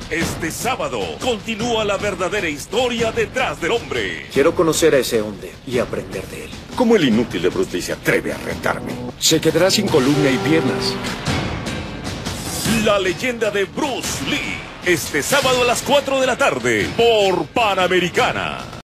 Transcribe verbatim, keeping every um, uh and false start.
Este sábado continúa la verdadera historia detrás del hombre. Quiero conocer a ese hombre y aprender de él. ¿Cómo el inútil de Bruce Lee se atreve a retarme? Se quedará sin columna y piernas. La leyenda de Bruce Lee. Este sábado a las cuatro de la tarde por Panamericana.